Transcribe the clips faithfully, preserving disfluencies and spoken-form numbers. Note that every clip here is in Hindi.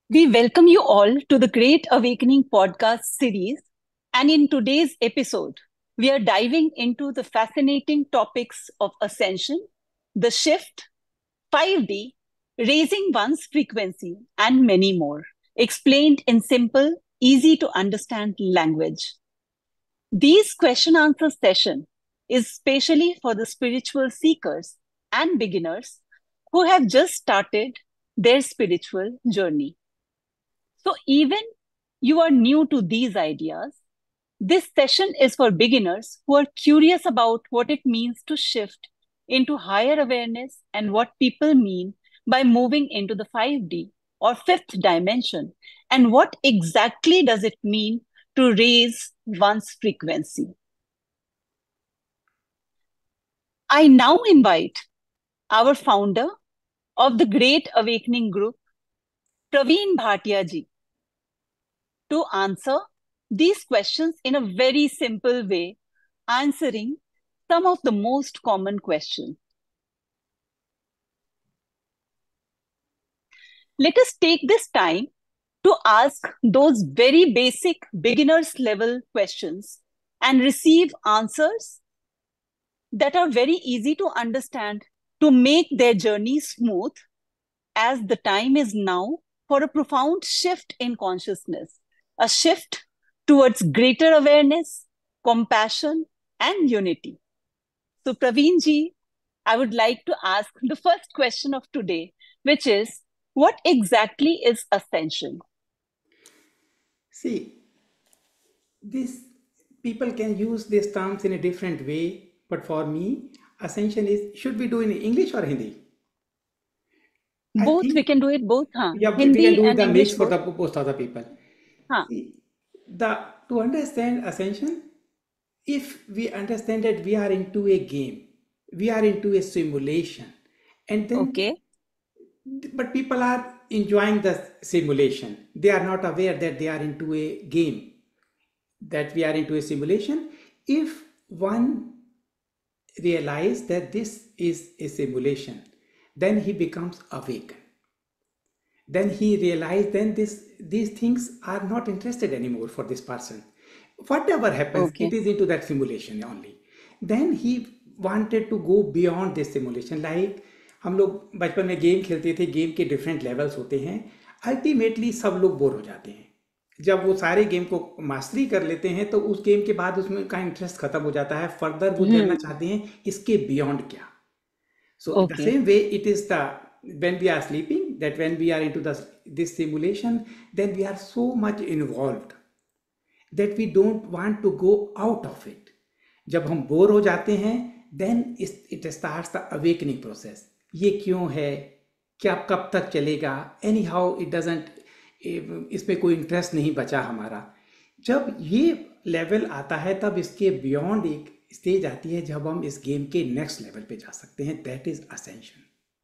We welcome you all to the Great Awakening podcast series. And in today's episode, we are diving into the fascinating topics of ascension, the shift, five D, raising one's frequency, and many more, explained in simple, easy to understand language. These question answer session is specially for the spiritual seekers and beginners who have just started their spiritual journey. So, even you are new to these ideas, this session is for beginners who are curious about what it means to shift into higher awareness and what people mean by moving into the five D or fifth dimension, and what exactly does it mean to raise one's frequency. I now invite our founder of the Great Awakening Group, Praveen Bhatia ji, to answer these questions in a very simple way, answering some of the most common questions. Let us take this time to ask those very basic beginners level questions and receive answers that are very easy to understand to make their journey smooth, as the time is now for a profound shift in consciousness, a shift towards greater awareness, compassion, and unity. So, Praveen ji, I would like to ask the first question of today, which is, what exactly is ascension? See, this people can use these terms in a different way, but for me, ascension is should we do in English or Hindi? I Both, we think can do it both, huh? yeah, we we can Hindi do and the mix English for both. the most other people. Huh. See, the to understand ascension, if we understand that we are into a game, we are into a simulation, and then Okay. but people are enjoying the simulation. They are not aware that they are into a game, that we are into a simulation. If one realize that this is a simulation, then he becomes awake. Then he realized then this these things are not interested anymore for this person. Whatever happens, it Okay. is into that simulation only. Then he wanted to go beyond this simulation. Like हम लोग बचपन में गेम खेलते थे, गेम के डिफरेंट लेवल्स होते हैं, अल्टीमेटली सब लोग बोर हो जाते हैं जब वो सारे गेम को मास्टरी कर लेते हैं, तो उस गेम के बाद उसमें का इंटरेस्ट खत्म हो जाता है, फर्दर वो जानना Hmm. चाहते हैं इसके बियॉन्ड क्या. So in the Okay. same way, it is the when we are sleeping, that when we are into the this simulation, then we are so much involved that we don't want to go out of it. जब हम बोर हो जाते हैं, then it starts the awakening process. ये क्यों है, क्या कब तक चलेगा, एनी हाउ इट डजेंट, इसमें कोई इंटरेस्ट नहीं बचा हमारा. जब ये लेवल आता है, तब इसके बियॉन्ड एक स्टेज आती है जब हम इस गेम के नेक्स्ट लेवल पे जा सकते हैं. That is ascension.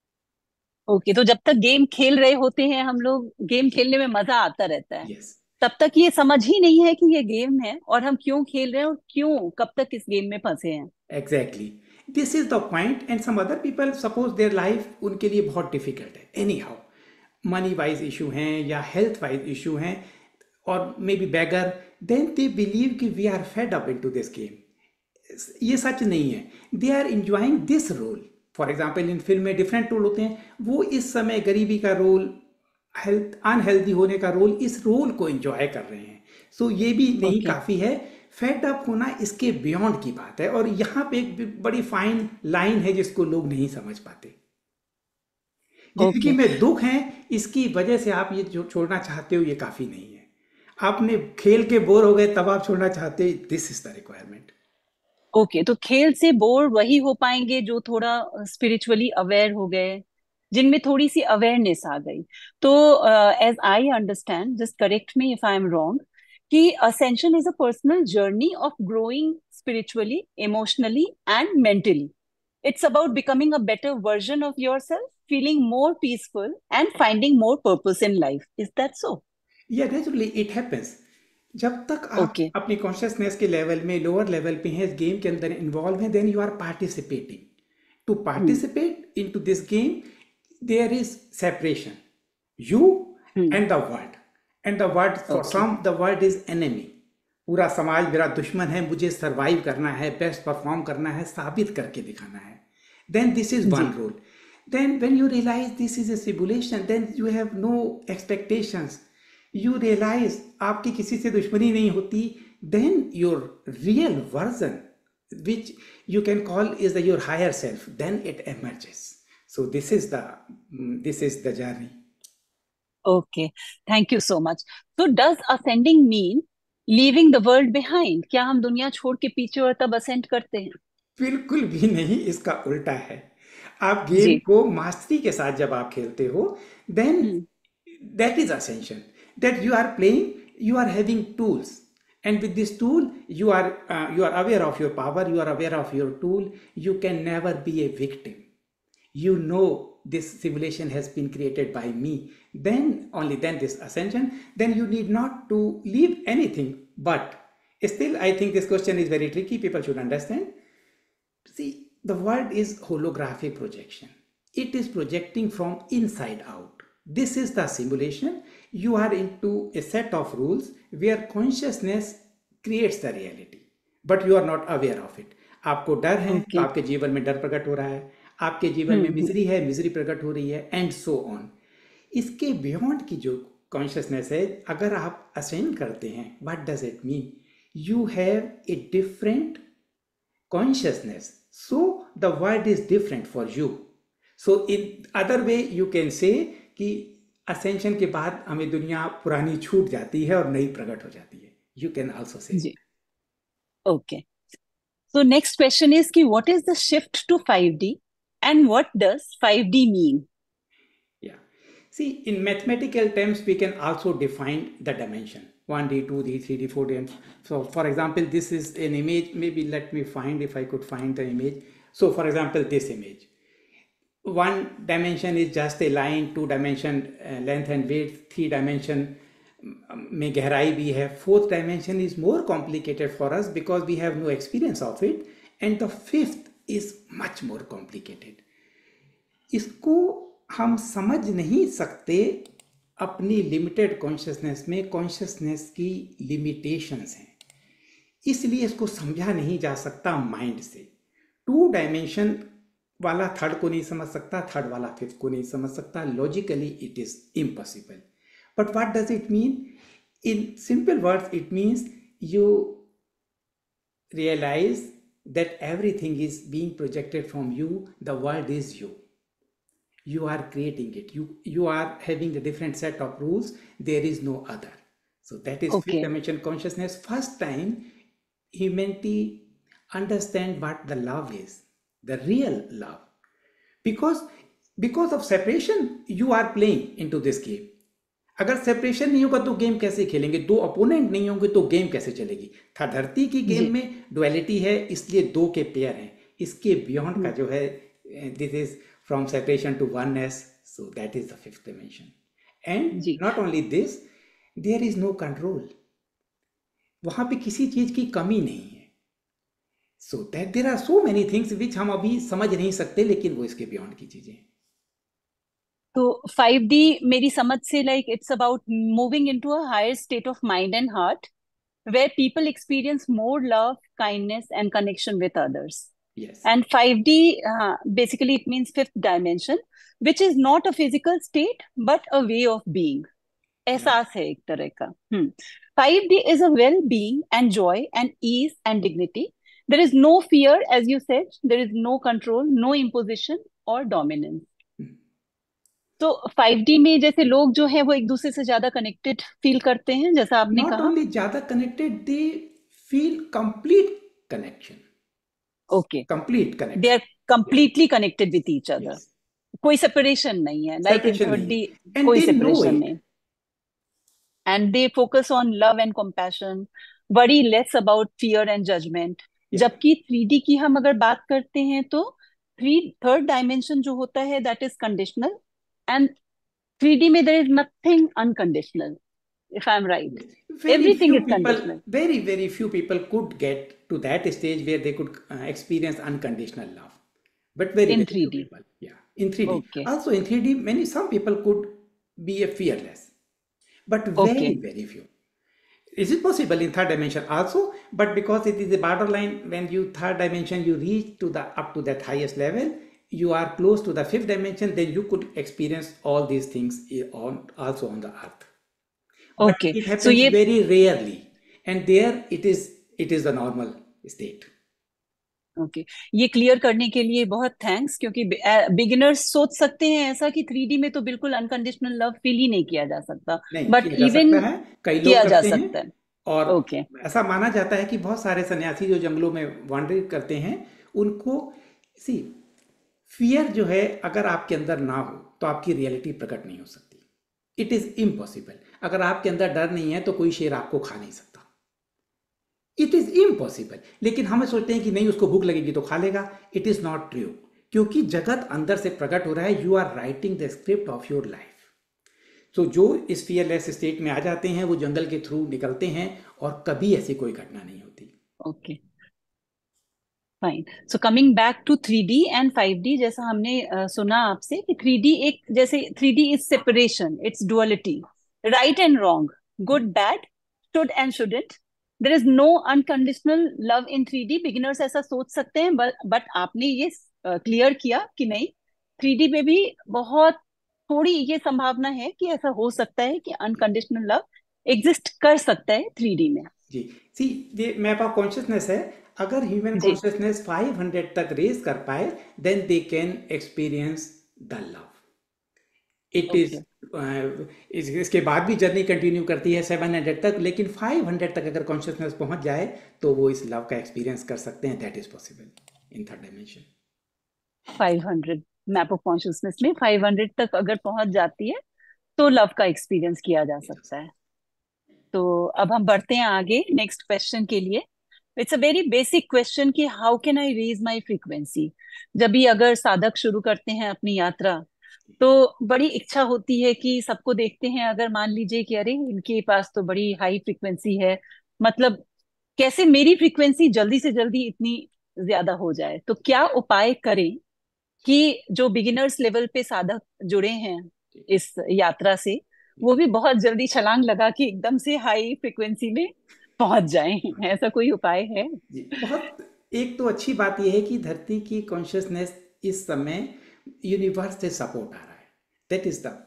ओके, तो जब तक गेम खेल रहे होते हैं हम लोग, गेम खेलने में मजा आता रहता है, यस, तब तक ये समझ ही नहीं है कि ये गेम है और हम क्यों खेल रहे हैं और क्यों कब तक इस गेम में फंसे हैं. Exactly. This is the point. And some other people suppose their life उनके लिए बहुत डिफिकल्ट है, any how money wise issue हैं या हेल्थ वाइज इशू हैं, और may be beggar, then they believe कि we are fed up into this game. ये सच नहीं है. They are enjoying this role. For example, इन फिल्म में डिफरेंट रोल होते हैं, वो इस समय गरीबी का रोल, हेल्थ अनहेल्दी होने का रोल, इस रोल को एंजॉय कर रहे हैं. सो so, ये भी नहीं ओके. काफ़ी है. फेड अप होना इसके बियॉन्ड की बात है, और यहाँ पे एक बड़ी फाइन लाइन है जिसको लोग नहीं समझ पाते. जिंदगी ओके. में दुख है, इसकी वजह से आप ये जो छोड़ना चाहते हो, ये काफ़ी नहीं है. आपने खेल के बोर हो गए, तब आप छोड़ना चाहते हो, this is the requirement. Okay, तो खेल से बोर वही हो पाएंगे जो थोड़ा स्पिरिचुअली अवेयर हो गए, जिनमें थोड़ी सी अवेयरनेस आ गई. तो as I understand, just correct me if I am wrong, कि ascension is a personal journey of growing spiritually, emotionally and mentally. It's about becoming a better version of yourself, feeling more peaceful, and finding more purpose in life. Is that so? या नेचुरली इट हैपेंस. जब तक आप Okay. अपनी कॉन्शियसनेस के लेवल में, लोअर लेवल पे हैं, इस गेम के अंदर इन्वॉल्व हैं, then you are participating. To Hmm. Participate in to this game, there is separation. You Hmm. and the world. And the word, for Okay. some, the word is enemy. पूरा समाज मेरा दुश्मन है, मुझे सर्वाइव करना है, बेस्ट परफॉर्म करना है, साबित करके दिखाना है. Then this is one ji. rule. Then when you realize this is a simulation, then you have no expectations. You realize आपकी किसी से दुश्मनी नहीं होती. Then your real version, which you can call is the your higher self, then it emerges. So this is the mm, this is the journey. Okay. Thank you so much. So does ascending mean leaving the world behind? क्या हम दुनिया छोड़ के पीछे और तब ascend करते हैं? बिल्कुल भी नहीं, इसका उल्टा है. आप गेम जी. को मास्टरी के साथ जब आप खेलते हो, then Hmm. that is ascension. That you are playing, you are having tools, and with this tool, you are uh, you are aware of your power, you are aware of your tool. You can never be a victim. You know this simulation has been created by me. Then only then this ascension. Then you need not to leave anything. But still, I think this question is very tricky. People should understand. See, the world is holographic projection. It is projecting from inside out. This is the simulation. You are into a set of rules where consciousness creates the reality, but you are not aware of it. आपको डर है तो Okay. आपके जीवन में डर प्रकट हो रहा है, आपके जीवन में Hmm. मिजरी है, मिजरी प्रकट हो रही है, एंड सो ऑन. इसके बियॉन्ड की जो कॉन्शियसनेस है, अगर आप असेंड करते हैं, what does it mean? You have a different consciousness, so the world is different for you. So in other way you can say कि ascension के बाद हमें दुनिया पुरानी छूट जाती है और नई प्रकट हो जाती है. You can also say. Ji. Okay. So next question is कि what is the shift to five D and what does five D mean? Yeah. See, in mathematical terms, we can also define the dimension. one D, two D, three D, four D. And so, for example, this is an image. Maybe let me find, if I could find the image. So, for example, this image. One dimension is just a line, two dimension uh, length and width, three dimension um, में गहराई भी है. Fourth dimension is more complicated for us because we have no experience of it. And the fifth is much more complicated. इसको हम समझ नहीं सकते अपनी लिमिटेड कॉन्शियसनेस में. कॉन्शियसनेस की लिमिटेशंस हैं, इसलिए इसको समझा नहीं जा सकता माइंड से. टू डायमेंशन वाला थर्ड को नहीं समझ सकता, थर्ड वाला फिफ्थ को नहीं समझ सकता. Logically it is impossible. But what does it mean? In simple words it means you realise that everything is being projected from you. The world is you. You are creating it. You you are having a different set of rules. There is no other. So that is Okay. fifth dimension consciousness. First time humanity understand what the love is, the real love. Because because of separation, you are playing into this game. अगर सेपरेशन नहीं होगा तो गेम कैसे खेलेंगे? दो अपोनेंट नहीं होंगे तो गेम कैसे चलेगी? था धरती की जी. गेम में डुअलिटी है, इसलिए दो के पेयर हैं. इसके बियॉन्ड का जो है, this is from separation to oneness. So that is the fifth dimension. And जी. not only this, there is no control. वहां पे किसी चीज की कमी नहीं है. So that there are so many things which हम अभी समझ नहीं सकते, लेकिन वो इसके बियॉन्ड की चीजें हैं. तो five D मेरी समझ से like it's about moving into a higher state of mind and heart where people experience more love, kindness and connection with others. Yes. And five D, uh, basically it means fifth dimension, which is not a physical state, but a way of being. एहसास है एक तरह का. Hmm. five D is a well-being and joy and ease and dignity. There is no fear, as you said. There is no control, no imposition or dominance. Hmm. तो five D में जैसे लोग जो है वो एक दूसरे से ज्यादा कनेक्टेड फील करते हैं, जैसा आपने Not कहा. only ज्यादा connected, they feel complete connection. Okay. Complete connection. They are completely connected with each other. Yes. कोई सेपरेशन नहीं है. Like in Separation third नहीं D, है. And कोई they know सेपरेशन it. नहीं. And they focus on love and compassion, worry less about fear and judgment. Yeah. जबकि three D की हम अगर बात करते हैं तो three third dimension जो होता है that is conditional, and three D में there is nothing unconditional, if I'm right. Very Everything few is people, conditional. very, very few people could get to that stage where they could uh, experience unconditional love. But very, In very few three D. people. Yeah. In three D. Okay. Also in three D, many, some people could be a fearless. but very, Okay. very few. Is it possible in third dimension also? But because it is a borderline, when you third dimension, you reach to the up to that highest level, you are close to the fifth dimension, then you could experience all these things on also on the earth. But Okay. it So happens ये very rarely, and there it is it is the normal state. Okay ये क्लियर करने के लिए बहुत थैंक्स, क्योंकि बिगिनर्स सोच सकते हैं ऐसा कि थ्री डी में तो बिल्कुल अनकंडीशनल लव फील ही नहीं किया जा सकता, नहीं बट किया जा इवन सकता है, कई लोग किया जा करते हैं। सकता है। और ओके ऐसा माना जाता है कि बहुत सारे सन्यासी जो जंगलों में वांडरिंग करते हैं, उनको सी फियर जो है अगर आपके अंदर ना हो तो आपकी रियलिटी प्रकट नहीं हो सकती। It is impossible. अगर आपके अंदर डर नहीं है तो कोई शेर आपको खा नहीं सकता। It is impossible. लेकिन हम सोचते हैं कि नहीं, उसको भूख लगेगी तो खा लेगा। इट इज नॉट ट्रू, क्योंकि जगत अंदर से प्रकट हो रहा है। You are writing the script of your life. तो जो इस फियरलेस स्टेट में आ जाते हैं वो जंगल के थ्रू निकलते हैं और कभी ऐसी कोई घटना नहीं होती। Okay fine. So coming back to three D and five D, जैसा हमने uh, सुना आपसे कि थ्री डी एक, जैसे three D is separation, it's duality, right and wrong, good bad, should and shouldn't, there is no unconditional love in three D. Beginners ऐसा सोच सकते हैं, बट आपने ये क्लियर uh, किया कि नहीं, थ्री डी में भी बहुत थोड़ी ये संभावना है कि ऐसा हो सकता है कि अनकंडीशनल लव एग्जिस्ट कर सकता है थ्री डी में। जी सी, ये मैप ऑफ कॉन्शियसनेस है। अगर ह्यूमन जी कॉन्शियसनेस फाइव हंड्रेड तक रेज कर पाए, then they can experience the love. It is okay इसके बाद भी जर्नी कंटिन्यू करती है सेवन हंड्रेड तक, लेकिन फाइव हंड्रेड तक अगर कॉन्शियसनेस पहुंच जाए तो वो इस लव का एक्सपीरियंस कर सकते हैं। That is possible in third dimension. Five hundred map of consciousness में फाइव हंड्रेड तक अगर पहुंच जाती है तो लव का एक्सपीरियंस किया जा सकता है। तो अब हम बढ़ते हैं आगे नेक्स्ट क्वेश्चन के लिए। It's a very basic question कि how can I raise my frequency. जब भी अगर साधक शुरू करते हैं अपनी यात्रा, तो बड़ी इच्छा होती है कि सबको देखते हैं, अगर मान लीजिए कि अरे इनके पास तो बड़ी हाई फ्रीक्वेंसी है, मतलब कैसे मेरी फ्रीक्वेंसी जल्दी से जल्दी इतनी ज्यादा हो जाए। तो क्या उपाय करें कि जो बिगिनर्स लेवल पे साधक जुड़े हैं इस यात्रा से, वो भी बहुत जल्दी छलांग लगा के एकदम से हाई फ्रिक्वेंसी में पहुंच जाएं? ऐसा कोई उपाय है? जी बहुत। एक तो अच्छी बात यह है कि धरती की कॉन्शियसनेस इस समय यूनिवर्स से सपोर्ट आ रहा है। That is the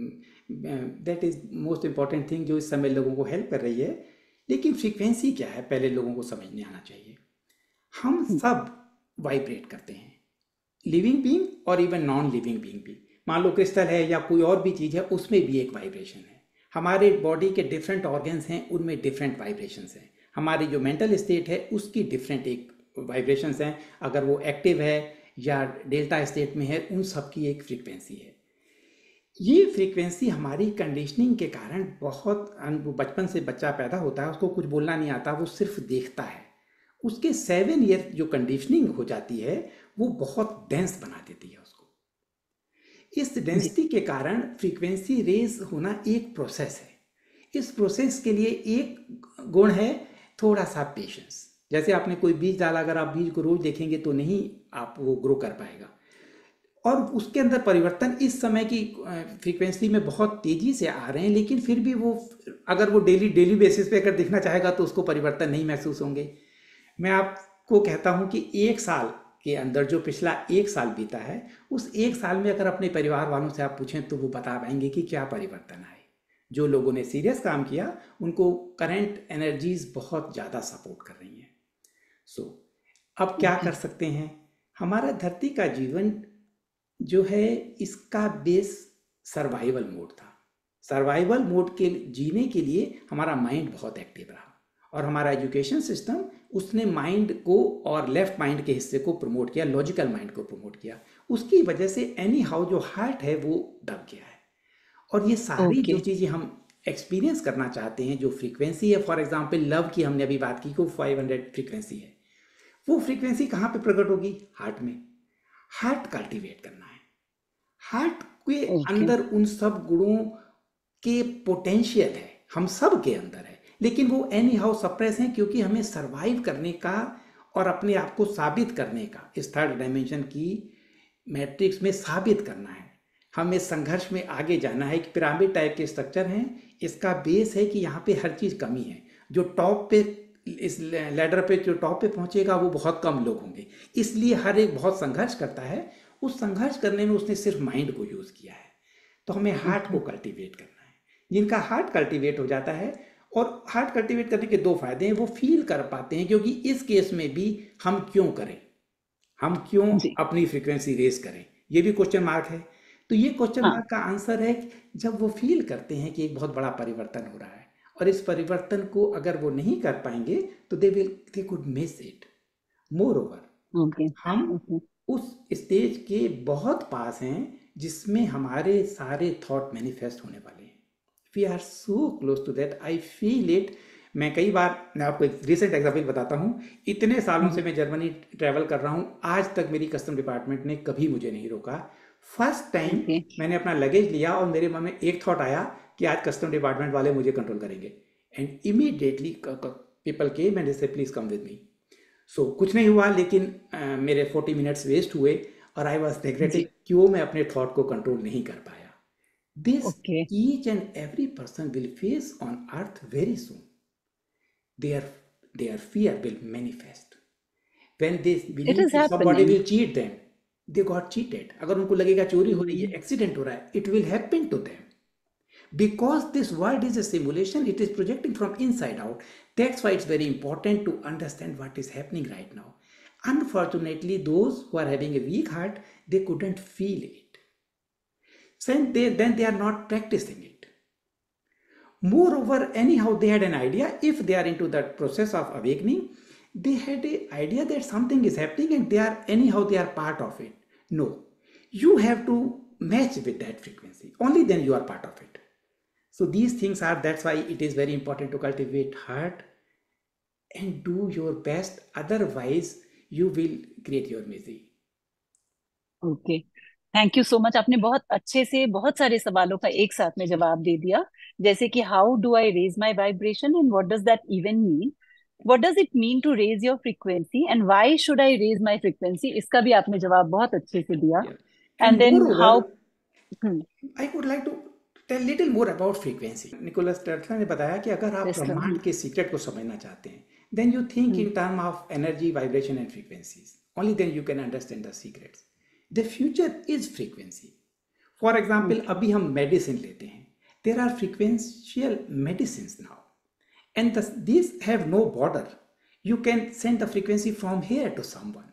that is most important thing जो इस समय लोगों को हेल्प कर रही है। लेकिन फ्रीक्वेंसी क्या है पहले लोगों को समझने आना चाहिए। हम सब वाइब्रेट करते हैं, लिविंग बीइंग और इवन नॉन लिविंग बीइंग भी। मान लो क्रिस्टल है या कोई और भी चीज़ है, उसमें भी एक वाइब्रेशन है। हमारे बॉडी के डिफरेंट ऑर्गन्स हैं, उनमें डिफरेंट वाइब्रेशंस हैं। हमारी जो मेंटल स्टेट है उसकी डिफरेंट एक वाइब्रेशंस हैं। अगर वो एक्टिव है या डेल्टा स्टेट में है, उन सब की एक फ्रीक्वेंसी है। ये फ्रीक्वेंसी हमारी कंडीशनिंग के कारण बहुत, बचपन से बच्चा पैदा होता है, उसको कुछ बोलना नहीं आता, वो सिर्फ देखता है। उसके सेवन ईयर जो कंडीशनिंग हो जाती है वो बहुत डेंस बना देती है उसको। इस डेंसिटी के कारण फ्रीक्वेंसी रेज होना एक प्रोसेस है। इस प्रोसेस के लिए एक गुण है थोड़ा सा पेशेंस। जैसे आपने कोई बीज डाला, अगर आप बीज को रोज देखेंगे तो नहीं आप वो ग्रो कर पाएगा। और उसके अंदर परिवर्तन इस समय की फ्रीक्वेंसी में बहुत तेजी से आ रहे हैं, लेकिन फिर भी वो, अगर वो डेली डेली बेसिस पे अगर दिखना चाहेगा तो उसको परिवर्तन नहीं महसूस होंगे। मैं आपको कहता हूं कि एक साल के अंदर जो पिछला एक साल बीता है, उस एक साल में अगर अपने परिवार वालों से आप पूछें तो वो बता पाएंगे कि क्या परिवर्तन आए। जो लोगों ने सीरियस काम किया उनको करंट एनर्जीज बहुत ज़्यादा सपोर्ट कर रही हैं। सो so, अब क्या कर सकते हैं? हमारा धरती का जीवन जो है इसका बेस सर्वाइवल मोड था। सर्वाइवल मोड के जीने के लिए हमारा माइंड बहुत एक्टिव रहा, और हमारा एजुकेशन सिस्टम उसने माइंड को और लेफ्ट माइंड के हिस्से को प्रमोट किया, लॉजिकल माइंड को प्रमोट किया। उसकी वजह से एनी हाउ जो हार्ट है वो दब गया है। और ये सारी Okay. जो चीज़ें हम एक्सपीरियंस करना चाहते हैं, जो फ्रीक्वेंसी है, फॉर एग्जांपल लव की हमने अभी बात की कि वो फाइव हंड्रेड फ्रीक्वेंसी है, वो फ्रीक्वेंसी कहाँ पे प्रकट होगी? हार्ट में। हार्ट कल्टीवेट करना है। हार्ट के Okay. अंदर उन सब गुणों के पोटेंशियल है, हम सब के अंदर है, लेकिन वो एनी हाउ सप्रेस हैं, क्योंकि हमें सरवाइव करने का और अपने आप को साबित करने का, इस थर्ड डायमेंशन की मैट्रिक्स में साबित करना है। हमें इस संघर्ष में आगे जाना है। कि पिरामिड टाइप के स्ट्रक्चर हैं, इसका बेस है कि यहाँ पे हर चीज़ कमी है। जो टॉप पे, इस लैडर पे जो टॉप पे पहुँचेगा वो बहुत कम लोग होंगे, इसलिए हर एक बहुत संघर्ष करता है। उस संघर्ष करने में उसने सिर्फ माइंड को यूज़ किया है। तो हमें हार्ट को कल्टीवेट करना है। जिनका हार्ट कल्टीवेट हो जाता है, और हार्ट कल्टीवेट करने के दो फायदे हैं, वो फील कर पाते हैं। क्योंकि इस केस में भी हम क्यों करें, हम क्यों जी, अपनी फ्रीक्वेंसी रेस करें, ये भी क्वेश्चन मार्क है। तो ये क्वेश्चन हाँ, मार्क का आंसर है कि जब वो फील करते हैं कि एक बहुत बड़ा परिवर्तन हो रहा है, और इस परिवर्तन को अगर वो नहीं कर पाएंगे तो they will they could miss it. More over, okay, हम ओके, उस स्टेज के बहुत पास हैं जिसमें हमारे सारे थॉट मैनिफेस्ट होने वाले हैं। We are so close to that, I feel it. मैं कई बार, मैं आपको एक रिसेंट एग्जाम्पल बताता हूँ। इतने सालों से मैं जर्मनी ट्रैवल कर रहा हूँ, आज तक मेरी कस्टम डिपार्टमेंट ने कभी मुझे नहीं रोका। फर्स्ट टाइम ओके, मैंने अपना लगेज लिया और मेरे मन में एक थॉट आया कि आज कस्टम डिपार्टमेंट वाले मुझे कंट्रोल करेंगे, and immediately people came and say please come with me. So कुछ नहीं हुआ, लेकिन अ, मेरे फोर्टी मिनट्स वेस्ट हुए, और आई वॉज रिग्रेटिंग जी, क्यों मैं अपने थॉट को कंट्रोल नहीं कर पाया। This okay, each and every person will face on earth very soon. their their fear will manifest when they it believe is कि somebody हैपनिंग। will cheat them, they got cheated। अगर उनको लगेगा चोरी हो रही है, हम्म, एक्सीडेंट हो रहा है, it will happen to them because this world is a simulation, it is projecting from inside out। That's why it's very important to understand what is happening right now। Unfortunately, those who are having a weak heart, they couldn't feel it, then they, then they are not practicing it। Moreover, anyhow, they had an idea. If they are into that process of awakening, they had an idea that something is happening and they are, anyhow, they are part of it. No, you have to match with that frequency. Only then you are part of it. So these things are, that's why it is very important to cultivate heart and do your best. Otherwise, you will create your misery। Okay, thank you so much. आपने बहुत अच्छे से बहुत सारे सवालों का एक साथ में जवाब दे दिया। जैसे कि how do I raise my vibration and what does that even mean, what does it mean to raise your frequency and why should I raise my frequency, इसका भी आपने जवाब बहुत अच्छे से दिया। Yeah. And And then how, moreover, I would like to tell little more about frequency। Nicholas Tesla ने बताया कि अगर आप ब्रह्मांड के सीक्रेट को समझना चाहते हैं, then you think in terms of energy, vibration and frequencies। Only then you can understand the secrets। The future is frequency। For example, अभी हम medicine लेते हैं, there are frequential medicines now, and the, these have no border। You can send the frequency from here to someone।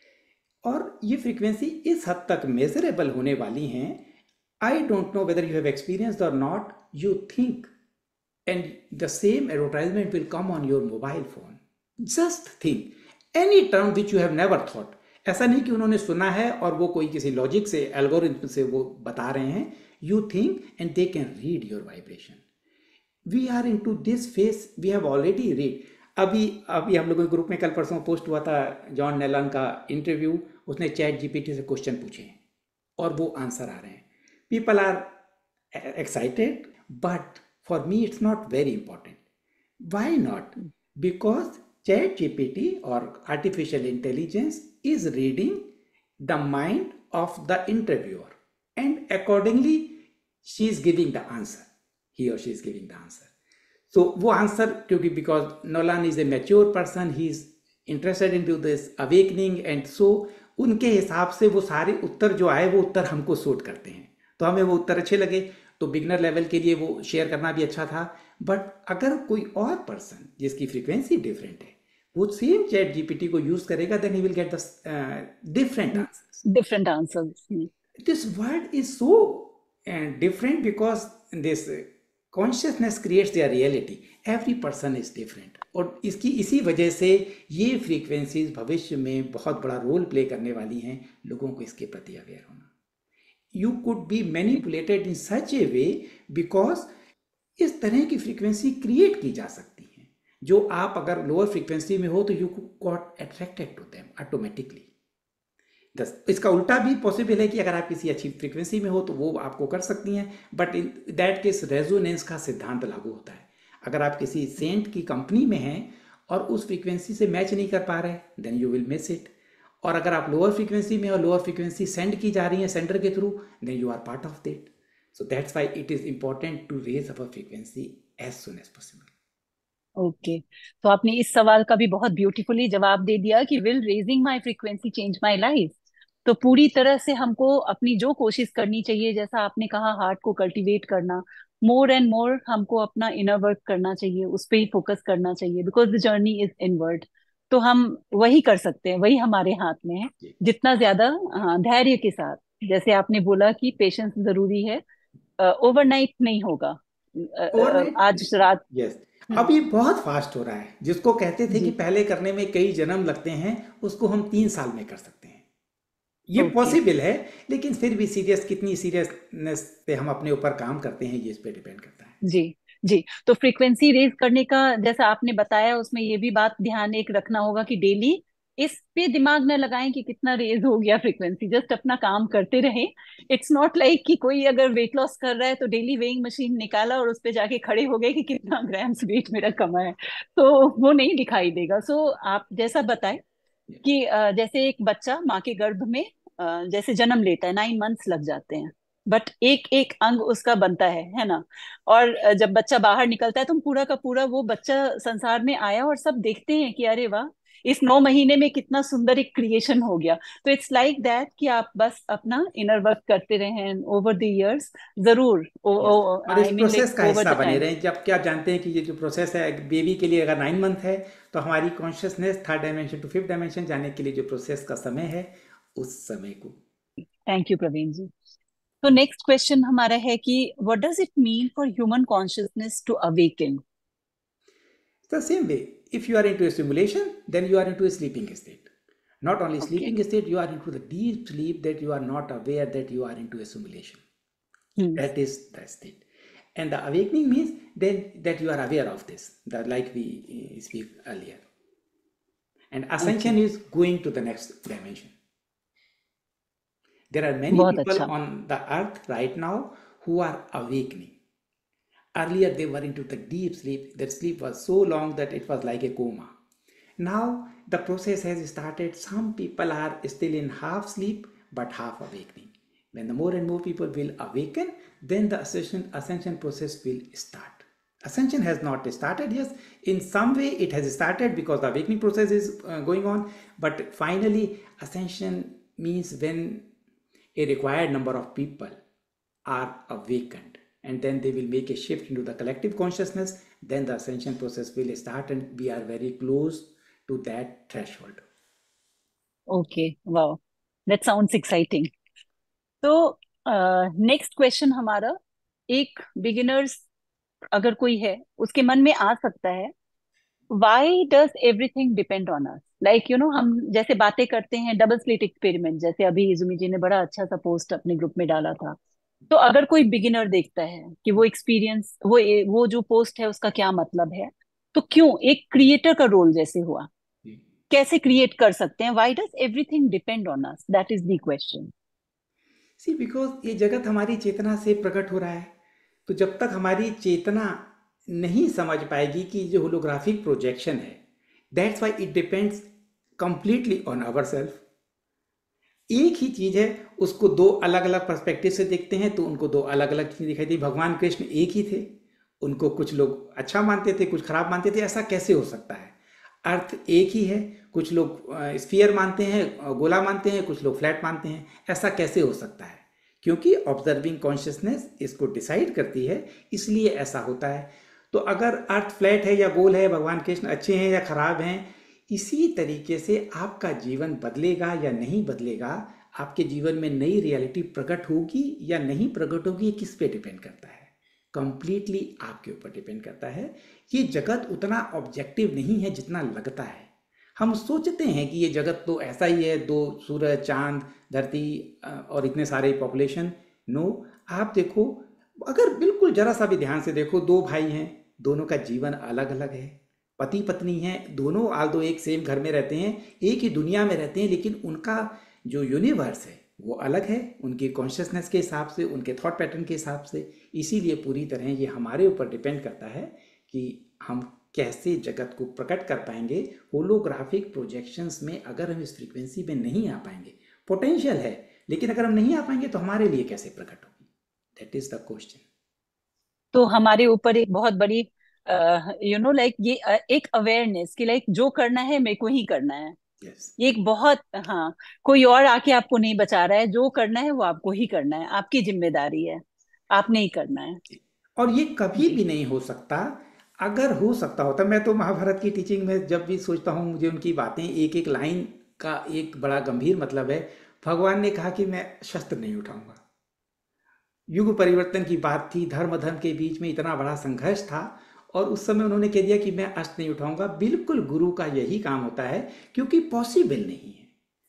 और ये फ्रीक्वेंसी इस हद तक मेजरेबल होने वाली हैं। I don't know whether you have experienced और not, you think and the same advertisement will come on your mobile phone. Just think any term which you have never thought. ऐसा नहीं कि उन्होंने सुना है और वो कोई किसी लॉजिक से, एल्गोरिथम से वो बता रहे हैं। You think and they can read your vibration. We are in to this phase, we have already read. अभी अभी हम लोगों के ग्रुप में कल परसों पोस्ट हुआ था जॉन नेलन का इंटरव्यू। उसने चैट जीपीटी से क्वेश्चन पूछे और वो आंसर आ रहे हैं। People are excited, but for me it's not very important. Why not? Because chat GPT और artificial intelligence is reading the mind of the interviewer and accordingly she is giving the answer, he or she is giving the answer। so वो आंसर, क्योंकि because Nolan is a mature person, he is interested into this awakening, and so उनके हिसाब से वो सारे उत्तर जो आए वो उत्तर हमको सूट करते हैं, तो हमें वो उत्तर अच्छे लगे। तो बिगनर लेवल के लिए वो शेयर करना भी अच्छा था। बट अगर कोई और पर्सन जिसकी फ्रीक्वेंसी डिफरेंट है वो सेम चैट जीपीटी को यूज करेगा, then he will get the different answers. Different answers. This world is so uh, different because this uh, consciousness creates their reality। Every person is different, और इसकी इसी वजह से ये फ्रीक्वेंसीज भविष्य में बहुत बड़ा रोल प्ले करने वाली हैं। लोगों को इसके प्रति अवेयर होना। You could be manipulated in such a way, because इस तरह की फ्रीक्वेंसी क्रिएट की जा सकती है जो आप अगर लोअर फ्रीक्वेंसी में हो तो you got attracted to them automatically. दस इसका उल्टा भी पॉसिबल है कि अगर आप किसी अच्छी फ्रीक्वेंसी में हो तो वो आपको कर सकती हैं, but in that case resonance का सिद्धांत लागू होता है। अगर आप किसी सेंट की कंपनी में हैं और उस फ्रीक्वेंसी से मैच नहीं कर पा रहे, then you will miss it. और अगर आप लोअर फ्रीक्वेंसी में और लोअर फ्रीक्वेंसी सेंड की जा रही है सेंटर के through, then you are part of that. So that's why it is important to raise our frequency as soon as possible. Okay, तो आपने इस सवाल का भी बहुत ब्यूटीफुली जवाब दे दिया कि will raising my frequency change my life. तो पूरी तरह से हमको अपनी जो कोशिश करनी चाहिए, जैसा आपने कहा, हार्ट को कल्टीवेट करना, मोर एंड मोर हमको अपना इनर वर्क करना चाहिए, उस पर ही फोकस करना चाहिए, because the journey is inward. तो हम वही कर सकते हैं, वही हमारे हाथ में है. जितना ज्यादा, हाँ, धैर्य के साथ, जैसे आपने बोला कि पेशेंस जरूरी है, ओवरनाइट नहीं होगा. अ, अ, ओवरनाइट, आज रात. यस. हम्म, अभी बहुत फास्ट हो रहा है. जिसको कहते थे कि जी. पहले करने में कई जन्म लगते हैं, उसको हम तीन साल में कर सकते हैं. ये ओके. पॉसिबल है, लेकिन फिर भी सीरियस कितनी सीरियसनेस से हम अपने ऊपर काम करते हैं, ये इस पे डिपेंड करता है. जी. जी. तो फ्रीक्वेंसी रेज करने का, जैसा आपने बताया, उसमें ये भी बात ध्यान एक रखना होगा कि डेली इस पे दिमाग न लगाएं कि कितना रेज हो गया फ्रीक्वेंसी. जस्ट अपना काम करते रहें. इट्स नॉट लाइक कि कोई अगर वेट लॉस कर रहा है तो डेली वेइंग मशीन निकाला और उस पे जाके खड़े हो गए कि कितना ग्राम्स वेट मेरा कमा है, तो वो नहीं दिखाई देगा. सो so, आप जैसा बताएं कि अ, जैसे एक बच्चा माँ के गर्भ में अ, जैसे जन्म लेता है, नाइन मंथ्स लग जाते हैं, बट एक एक अंग उसका बनता है है ना. और अ, जब बच्चा बाहर निकलता है तो पूरा का पूरा वो बच्चा संसार में आया और सब देखते हैं कि अरे वाह, इस नौ महीने में कितना सुंदर एक क्रिएशन हो गया. तो इट्स लाइक दैट कि आप बस अपना इनर वर्क करते रहें ओवर द इयर्स. जरूर, यस, और इस आई मीन प्रोसेस लाइक का ओवर हिस्सा द बने टाइम. रहें. जब क्या जानते हैं कि ये जो प्रोसेस है बेबी के लिए, अगर नाइन मंथ है, तो हमारी consciousness third dimension to fifth dimension जाने के लिए जो प्रोसेस का समय है, उस समय को. Thank you Praveen ji. तो नेक्स्ट क्वेश्चन हमारा है कि what does it mean for human consciousness to awaken. The same way, if you are into a simulation, then you are into a sleeping state. Not only okay. sleeping state, you are into the deep sleep that you are not aware that you are into a simulation. Hmm. That is the state. And the awakening means then that you are aware of this, the, like we uh, speak earlier. And okay. ascension is going to the next dimension. There are many बहुत people अच्छा. on the earth right now who are awakening. Earlier, they were into the deep sleep. That sleep was so long that it was like a coma. Now, the process has started. Some people are still in half sleep, but half awakening. When the more and more people will awaken, then the ascension, ascension process will start. Ascension has not started, yes. In some way, it has started because the awakening process is uh, going on. But finally, ascension means when a required number of people are awakened, and then they will make a shift into the collective consciousness, then the ascension process will start, and we are very close to that threshold. Okay. Wow, that sounds exciting. तो नेक्स्ट क्वेश्चन हमारा, एक बिगिनर्स अगर कोई है, उसके मन में आ सकता है, why does everything depend on us. Like you know, हम जैसे बातें करते हैं डबल स्लिट एक्सपेरिमेंट, जैसे अभी इजुमी जी ने बड़ा अच्छा सा पोस्ट अपने ग्रुप में डाला था. तो अगर कोई बिगिनर देखता है कि वो एक्सपीरियंस, वो वो जो पोस्ट है उसका क्या मतलब है, तो क्यों एक क्रिएटर का रोल जैसे हुआ, कैसे क्रिएट कर सकते हैं, why does everything depend on us, that is the question. See, because ये जगत हमारी चेतना से प्रकट हो रहा है. तो जब तक हमारी चेतना नहीं समझ पाएगी कि जो होलोग्राफिक प्रोजेक्शन है, that's why it depends completely on our self. एक ही चीज है, उसको दो अलग अलग पर्सपेक्टिव से देखते हैं तो उनको दो अलग अलग चीजें दिखाई दी. भगवान कृष्ण एक ही थे, उनको कुछ लोग अच्छा मानते थे, कुछ खराब मानते थे. ऐसा कैसे हो सकता है? अर्थ एक ही है, कुछ लोग स्फीयर मानते हैं, गोला मानते हैं, कुछ लोग फ्लैट मानते हैं. ऐसा कैसे हो सकता है? क्योंकि ऑब्जर्विंग कॉन्शियसनेस इसको डिसाइड करती है, इसलिए ऐसा होता है. तो अगर अर्थ फ्लैट है या गोल है, भगवान कृष्ण अच्छे हैं या खराब हैं, इसी तरीके से आपका जीवन बदलेगा या नहीं बदलेगा, आपके जीवन में नई रियलिटी प्रकट होगी या नहीं प्रकट होगी, किस पे डिपेंड करता है? कंप्लीटली आपके ऊपर डिपेंड करता है. ये जगत उतना ऑब्जेक्टिव नहीं है जितना लगता है. हम सोचते हैं कि ये जगत तो ऐसा ही है, दो सूरज, चांद, धरती और इतने सारे पॉपुलेशन. नो, आप देखो, अगर बिल्कुल जरा सा भी ध्यान से देखो, दो भाई हैं, दोनों का जीवन अलग अलग है. पति पत्नी हैं, दोनों आल्दो एक सेम घर में रहते हैं, एक ही दुनिया में रहते हैं, लेकिन उनका जो यूनिवर्स है वो अलग है, उनकी कॉन्शियसनेस के हिसाब से, उनके थॉट पैटर्न के हिसाब से. इसीलिए पूरी तरह ये हमारे ऊपर डिपेंड करता है कि हम कैसे जगत को प्रकट कर पाएंगे। होलोग्राफिक प्रोजेक्शंस में अगर हम इस फ्रीक्वेंसी में नहीं आ पाएंगे, पोटेंशियल है, लेकिन अगर हम नहीं आ पाएंगे तो हमारे लिए कैसे प्रकट होगी? That is the question. तो हमारे ऊपर एक बहुत बड़ी यू नो लाइक ये uh, एक अवेयरनेस कि लाइक जो करना है मेरे को ही करना है। yes. ये एक बहुत, हाँ, कोई और आके आपको नहीं बचा रहा है, जो करना है वो आपको ही करना है, आपकी जिम्मेदारी है, आपने ही करना है। और ये कभी जी भी नहीं हो सकता। अगर हो सकता होता, मैं तो महाभारत की टीचिंग में जब भी सोचता हूँ, मुझे उनकी बातें, एक एक लाइन का एक बड़ा गंभीर मतलब है। भगवान ने कहा कि मैं शस्त्र नहीं उठाऊंगा। युग परिवर्तन की बात थी, धर्म धर्म के बीच में इतना बड़ा संघर्ष था, और उस समय उन्होंने कह दिया कि मैं अस्त्र नहीं उठाऊंगा। बिल्कुल गुरु का यही काम होता है, क्योंकि पॉसिबल नहीं है।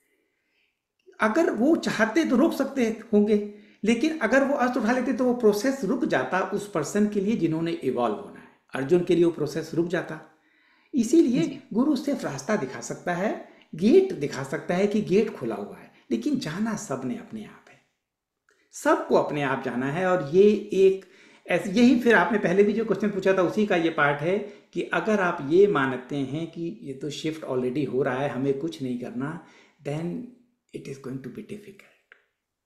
अगर वो चाहते तो रोक सकते होंगे, लेकिन अगर वो अस्त्र उठा लेते तो वो प्रोसेस रुक जाता उस पर्सन के लिए जिन्होंने इवॉल्व होना है। अर्जुन के लिए वो प्रोसेस रुक जाता। इसीलिए जी गुरु सिर्फ रास्ता दिखा सकता है, गेट दिखा सकता है कि गेट खुला हुआ है, लेकिन जाना सबने अपने आप है। सबको अपने आप जाना है। और ये एक ऐसे, यही फिर आपने पहले भी जो क्वेश्चन पूछा था उसी का ये पार्ट है कि अगर आप ये मानते हैं कि ये तो शिफ्ट ऑलरेडी हो रहा है, हमें कुछ नहीं करना, then it is going to be difficult.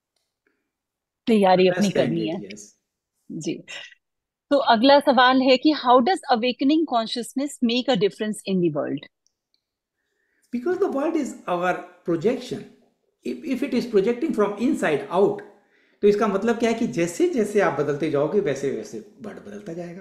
तैयारी अपनी अंडरस्टैंड करनी इट, है। यस। जी, तो अगला सवाल है कि how does awakening consciousness make a difference in the world? Because the world is our projection. If, if it is projecting from inside out, तो इसका मतलब क्या है कि जैसे जैसे आप बदलते जाओगे वैसे वैसे वर्ल्ड बदलता जाएगा।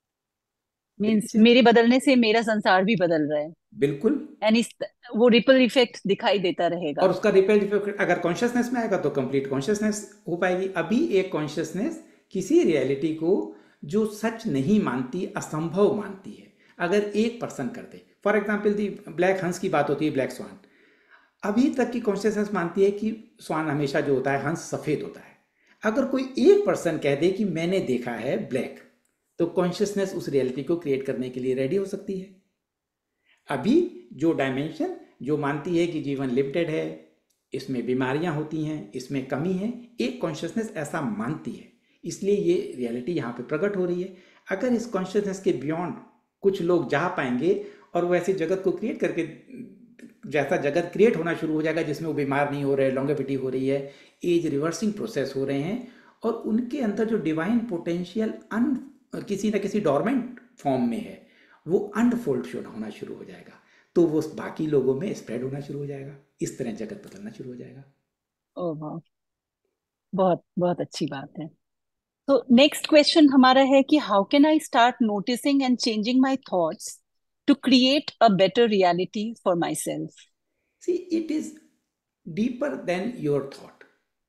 Very means simple. मेरे बदलने से मेरा संसार भी बदल रहा है, बिल्कुल। एंड इस वो रिपल इफेक्ट दिखाई देता और रहेगा। उसका रिपेल इफेक्ट अगर कॉन्शियसनेस में आएगा तो कंप्लीट कॉन्शियसनेस हो पाएगी। अभी एक कॉन्शियसनेस किसी रियलिटी को जो सच नहीं मानती, असंभव मानती है, अगर एक पर्सन कर दे, फॉर एग्जाम्पल दी ब्लैक हंस की बात होती है, ब्लैक स्वान, अभी तक की कॉन्शियसनेस मानती है कि स्वान हमेशा जो होता है, हंस सफेद होता है। अगर कोई एक पर्सन कह दे कि मैंने देखा है ब्लैक, तो कॉन्शियसनेस उस रियलिटी को क्रिएट करने के लिए रेडी हो सकती है। अभी जो डायमेंशन जो मानती है कि जीवन लिमिटेड है, इसमें बीमारियां होती हैं, इसमें कमी है, एक कॉन्शियसनेस ऐसा मानती है, इसलिए ये रियलिटी यहाँ पे प्रकट हो रही है। अगर इस कॉन्शियसनेस के बियॉन्ड कुछ लोग जा पाएंगे और वो ऐसी जगत को क्रिएट करके, जैसा जगत क्रिएट होना शुरू हो जाएगा जिसमें वो बीमार नहीं हो रहे, लॉन्गेविटी हो रही है, एज रिवर्सिंग प्रोसेस हो रहे हैं, और उनके अंदर जो डिवाइन पोटेंशियल अन किसी न किसी डॉर्मेंट फॉर्म में है, वो अनफोल्ड शुरू होना शुरू हो जाएगा, तो वो बाकी लोगों में स्प्रेड होना शुरू हो जाएगा। इस तरह जगत बदलना शुरू हो जाएगा। ओह वाह, बहुत बहुत अच्छी बात है। तो नेक्स्ट क्वेश्चन हमारा है कि how can I start noticing and changing my thoughts to create a better reality for myself? See, it is deeper than your thought.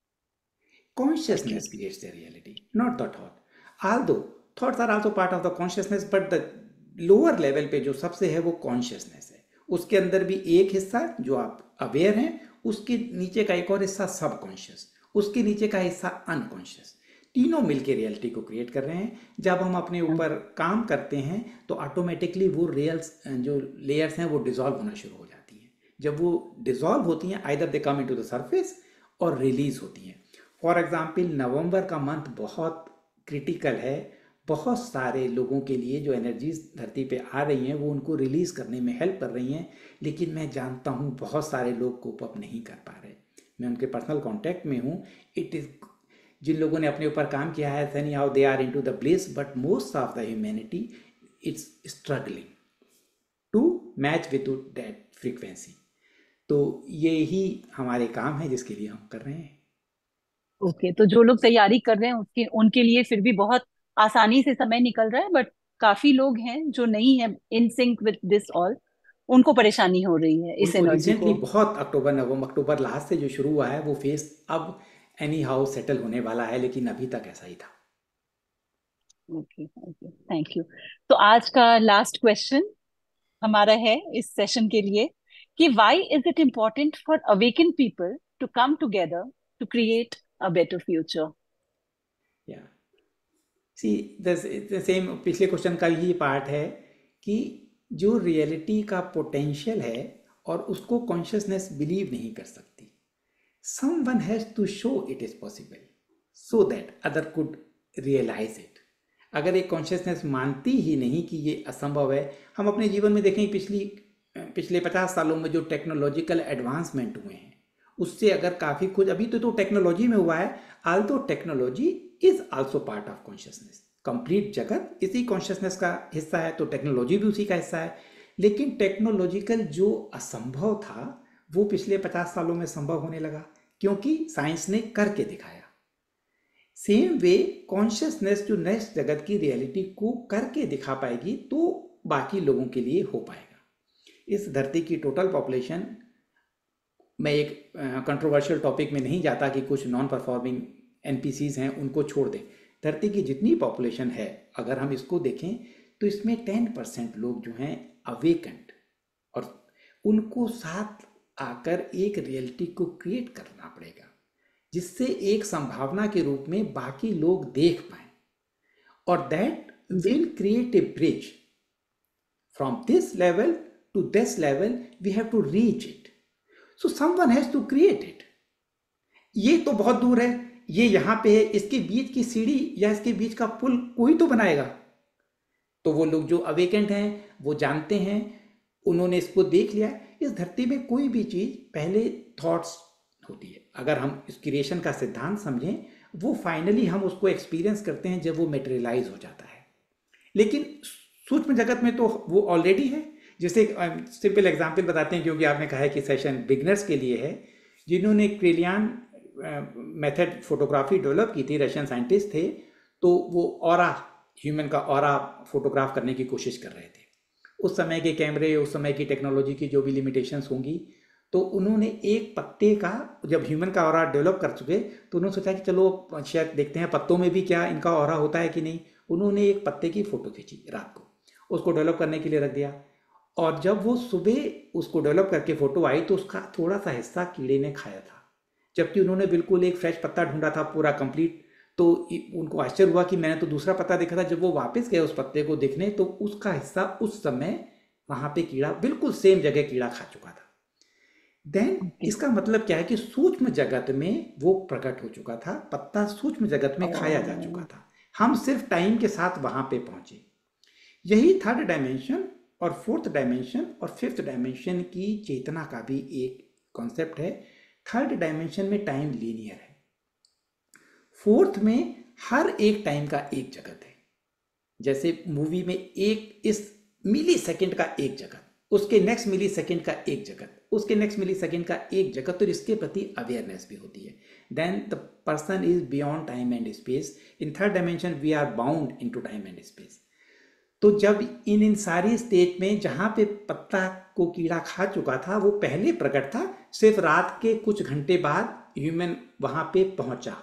Okay. Consciousness creates the reality, not the thought. Although thoughts are also part of the consciousness, but the lower level पे जो सबसे है वो consciousness है। उसके अंदर भी एक हिस्सा जो आप अवेयर हैं, उसके नीचे का एक और हिस्सा सबकॉन्शियस, उसके नीचे का हिस्सा अनकॉन्शियस, तीनों मिलके रियलिटी को क्रिएट कर रहे हैं। जब हम अपने ऊपर काम करते हैं तो ऑटोमेटिकली वो रियल्स जो लेयर्स हैं वो डिजॉल्व होना शुरू हो जाती हैं। जब वो डिजॉल्व होती हैं, either they come into the surface और रिलीज होती हैं। फॉर एग्जाम्पल, नवंबर का मंथ बहुत क्रिटिकल है, बहुत सारे लोगों के लिए जो एनर्जीज धरती पे आ रही हैं वो उनको रिलीज करने में हेल्प कर रही हैं, लेकिन मैं जानता हूँ बहुत सारे लोग कोप अप नहीं कर पा रहे। मैं उनके पर्सनल कांटेक्ट में हूँ। इट इज जिन लोगों ने अपने ऊपर काम किया है, any how they are into the bliss, but most of the humanity it's struggling to match with that frequency. तो ये ही हमारे काम है जिसके लिए हम कर रहे हैं। ओके okay, तो जो लोग तैयारी कर रहे हैं उसके उनके लिए फिर भी बहुत आसानी से समय निकल रहा है, बट काफी लोग हैं जो नहीं है in sync with this all, उनको परेशानी हो रही है इस उनको एनर्जी रिसेंटली को। बहुत अक्टूबर नवंबर अक्टूबर लास्ट से जो शुरू हुआ है वो फेस अब एनी हाउ सेटल होने वाला है, लेकिन अभी तक ऐसा ही था। Okay okay, thank you. तो आज का लास्ट क्वेश्चन हमारा है इस सेशन के लिए कि why is it important for awaken people to come together to create a better future? या सी द सेम पिछले क्वेश्चन का यही पार्ट है कि जो रियलिटी का पोटेंशियल है और उसको कॉन्शियसनेस बिलीव नहीं कर सकती, someone has to show it is possible so that other could realize it. अगर एक कॉन्शियसनेस मानती ही नहीं कि ये असंभव है, हम अपने जीवन में देखें पिछली पिछले पचास सालों में जो टेक्नोलॉजिकल एडवांसमेंट हुए हैं उससे अगर काफ़ी कुछ अभी तो, तो टेक्नोलॉजी में हुआ है, although technology is also part of consciousness. Complete जगत इसी कॉन्शियसनेस का हिस्सा है, तो टेक्नोलॉजी भी उसी का हिस्सा है। लेकिन टेक्नोलॉजिकल जो असंभव था वो पिछले पचास सालों में संभव होने लगा क्योंकि साइंस ने करके दिखाया। सेम वे कॉन्शियसनेस जो नेक्स्ट जगत की रियलिटी को करके दिखा पाएगी तो बाकी लोगों के लिए हो पाएगा। इस धरती की टोटल पॉपुलेशन, मैं एक कंट्रोवर्शियल टॉपिक में नहीं जाता कि कुछ नॉन परफॉर्मिंग एनपीसीज हैं उनको छोड़ दें, धरती की जितनी पॉपुलेशन है अगर हम इसको देखें तो इसमें टेन परसेंट लोग जो हैं अवेकेंट, और उनको साथ आकर एक रियलिटी को क्रिएट करना पड़ेगा जिससे एक संभावना के रूप में बाकी लोग देख पाए, और that will create a bridge from this level to this level, we have to reach it, so someone has to create it. ये तो बहुत दूर है, ये यहां पे है, इसके बीच की सीढ़ी या इसके बीच का पुल कोई तो बनाएगा। तो वो लोग जो अवेकेंट हैं वो जानते हैं, उन्होंने इसको देख लिया। इस धरती में कोई भी चीज पहले थॉट्स होती है, अगर हम इस क्रिएशन का सिद्धांत समझें वो फाइनली हम उसको एक्सपीरियंस करते हैं जब वो मेटेरियलाइज हो जाता है। लेकिन सूक्ष्म जगत में तो वो ऑलरेडी है। जैसे सिंपल एग्जांपल बताते हैं, क्योंकि आपने कहा है कि सेशन बिगनर्स के लिए है। जिन्होंने क्रेलियन मेथड फोटोग्राफी डेवलप की थी, रशियन साइंटिस्ट थे, तो वो ऑरा, ह्यूमन का ऑरा फोटोग्राफ करने की कोशिश कर रहे थे। उस समय के कैमरे, उस समय की टेक्नोलॉजी की जो भी लिमिटेशंस होंगी, तो उन्होंने एक पत्ते का, जब ह्यूमन का ऑरा डेवलप कर चुके तो उन्होंने सोचा कि चलो शायद देखते हैं पत्तों में भी क्या इनका ऑरा होता है कि नहीं। उन्होंने एक पत्ते की फ़ोटो खींची रात को, उसको डेवलप करने के लिए रख दिया, और जब वो सुबह उसको डेवलप करके फ़ोटो आई तो उसका थोड़ा सा हिस्सा कीड़े ने खाया था, जबकि उन्होंने बिल्कुल एक फ्रेश पत्ता ढूंढा था पूरा कंप्लीट। तो उनको आश्चर्य हुआ कि मैंने तो दूसरा पत्ता देखा था। जब वो वापस गए उस पत्ते को देखने तो उसका हिस्सा उस समय वहाँ पे कीड़ा बिल्कुल सेम जगह कीड़ा खा चुका था। Then Okay. इसका मतलब क्या है कि सूक्ष्म जगत में वो प्रकट हो चुका था, पत्ता सूक्ष्म जगत में खाया जा चुका था, हम सिर्फ टाइम के साथ वहां पे पहुंचे। यही थर्ड डायमेंशन और फोर्थ डायमेंशन और फिफ्थ डायमेंशन की चेतना का भी एक कॉन्सेप्ट है। थर्ड डायमेंशन में टाइम लीनियर है, फोर्थ में हर एक टाइम का एक जगत है। जैसे मूवी में एक इस मिली सेकेंड का एक जगत, उसके नेक्स्ट मिली सेकेंड का एक जगत, उसके नेक्स्ट मिली सेकेंड का एक जगत, तो इसके प्रति अवेयरनेस भी होती है। Then the person is beyond time and space. In third dimension we are bound into time and space. तो जब इन इन सारी स्टेट में जहाँ पे पत्ता को कीड़ा खा चुका था वो पहले प्रकट था, सिर्फ रात के कुछ घंटे बाद ह्यूमन वहां पे पहुंचा,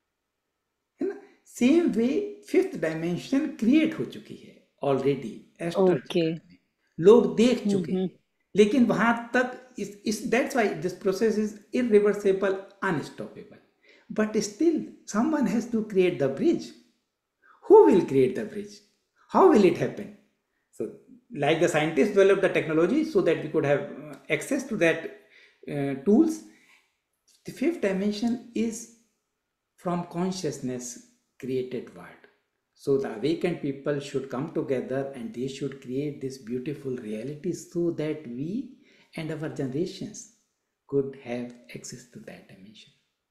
है ना। Same way fifth dimension create हो चुकी है ऑलरेडी, एस्ट्रल Okay. जगत में लोग देख चुके हम्म हैं, लेकिन वहां तक इस इस that's why this process is irreversible, unstoppable, but still someone has to create the bridge. Who will create the bridge? How will it happen? So, like the scientists developed the technology so that we could have uh, access to that uh, tools. The fifth dimension is from consciousness created world. So the awakened people should come together and they should create this beautiful reality so that we and our generations could have access to that dimension.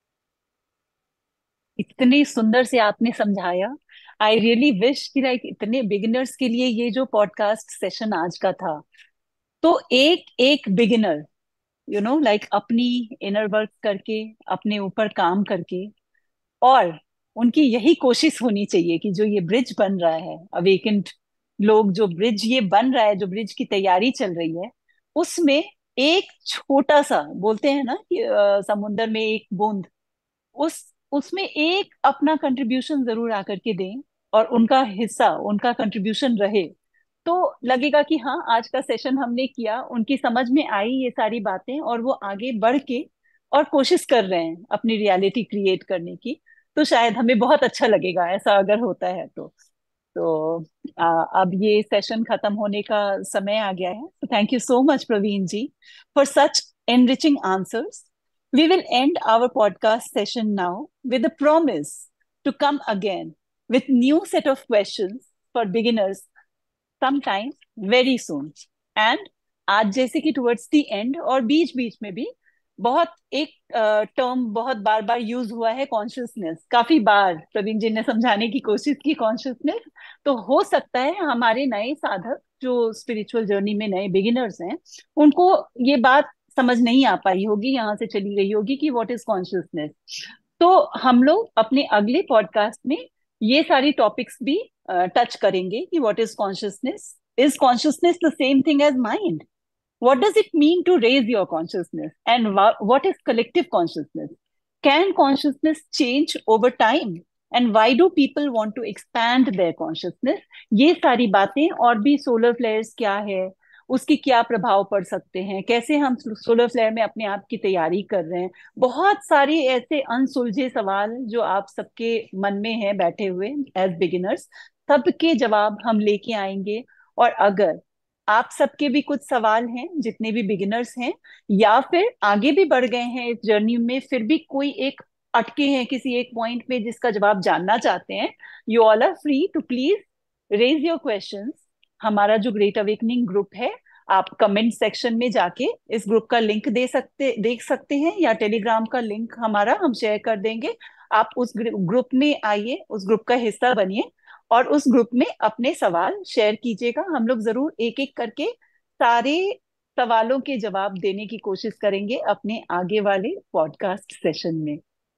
इतनी सुंदर से आपने समझाया। आई रियली विश कि लाइक इतने बिगिनर्स के लिए ये जो पॉडकास्ट सेशन आज का था, तो एक एक बिगिनर यू नो लाइक अपनी इनर वर्क करके, अपने ऊपर काम करके, और उनकी यही कोशिश होनी चाहिए कि जो ये ब्रिज बन रहा है, अवेकेंड लोग, जो ब्रिज ये बन रहा है, जो ब्रिज की तैयारी चल रही है, उसमें एक छोटा सा, बोलते हैं ना कि अ, समुंदर में एक बूंद, उस उसमें एक अपना कंट्रीब्यूशन जरूर आकर के दें, और उनका हिस्सा, उनका कंट्रीब्यूशन रहे, तो लगेगा कि हाँ, आज का सेशन हमने किया, उनकी समझ में आई ये सारी बातें, और वो आगे बढ़ के और कोशिश कर रहे हैं अपनी रियलिटी क्रिएट करने की। तो शायद हमें बहुत अच्छा लगेगा ऐसा अगर होता है तो। तो आ, अब ये सेशन खत्म होने का समय आ गया है। तो thank you so much Praveen ji for such enriching answers. We will end our podcast session now with a promise to come again with new set of questions for beginners sometimes very soon. And आज जैसे कि टुवर्ड्स द एंड और बीच बीच में भी बहुत एक टर्म बहुत बार बार यूज हुआ है, कॉन्शियसनेस, काफी बार प्रवीण जी ने समझाने की कोशिश की कॉन्शियसनेस। तो हो सकता है हमारे नए साधक जो स्पिरिचुअल जर्नी में नए बिगिनर्स हैं, उनको ये बात समझ नहीं आ पाई होगी, यहाँ से चली गई होगी कि व्हाट इज कॉन्शियसनेस। तो हम लोग अपने अगले पॉडकास्ट में ये सारी टॉपिक्स भी टच करेंगे कि what is consciousness, is consciousness the same thing as mind, what does it mean to raise your consciousness, and wha- what is collective consciousness, can consciousness change over time, and why do people want to expand their consciousness। ये सारी बातें, और भी सोलर फ्लेयर्स क्या है, उसकी क्या प्रभाव पड़ सकते हैं, कैसे हम सोलर फ्लेयर में अपने आप की तैयारी कर रहे हैं, बहुत सारे ऐसे अनसुलझे सवाल जो आप सबके मन में हैं बैठे हुए एज बिगिनर्स, सबके जवाब हम लेके आएंगे। और अगर आप सबके भी कुछ सवाल हैं, जितने भी बिगिनर्स हैं या फिर आगे भी बढ़ गए हैं इस जर्नी में, फिर भी कोई एक अटके हैं किसी एक पॉइंट पे जिसका जवाब जानना चाहते हैं, you all are free to please raise your questions. हमारा जो ग्रेट अवेकनिंग ग्रुप है, आप कमेंट सेक्शन में जाके इस ग्रुप का लिंक दे सकते देख सकते हैं, या टेलीग्राम का लिंक हमारा हम शेयर कर देंगे। आप उस ग्रुप में आइए, उस ग्रुप का हिस्सा बनिए और उस ग्रुप में अपने सवाल शेयर कीजिएगा। हम लोग जरूर एक एक करके सारे सवालों के जवाब देने की कोशिश करेंगे अपने आगे वाले पॉडकास्ट सेशन में।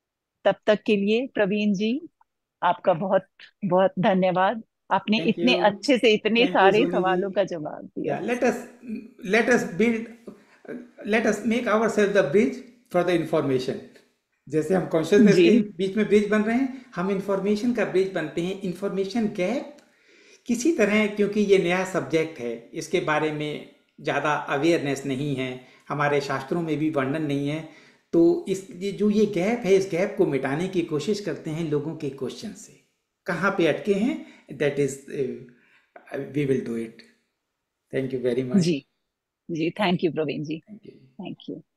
तब तक के लिए प्रवीण जी, आपका बहुत बहुत धन्यवाद, आपने Thank इतने you. अच्छे से इतने Thank you, सारे Soni सवालों ji. का जवाब दिया। Yeah, let us let us build, uh, let us make ourselves the bridge for the information. जैसे हम कॉन्शियसनेस जी के बीच में ब्रिज बन रहे हैं, हम इंफॉर्मेशन का ब्रिज बनते हैं। इंफॉर्मेशन गैप किसी तरह, क्योंकि ये नया सब्जेक्ट है, इसके बारे में ज़्यादा अवेयरनेस नहीं है, हमारे शास्त्रों में भी वर्णन नहीं है, तो इस ये जो ये गैप है, इस गैप को मिटाने की कोशिश करते हैं लोगों के क्वेश्चन से। कहाँ पे अटके हैं, that is we will do it. Thank you very much. जी जी, thank you Praveen ji, thank you. Thank you.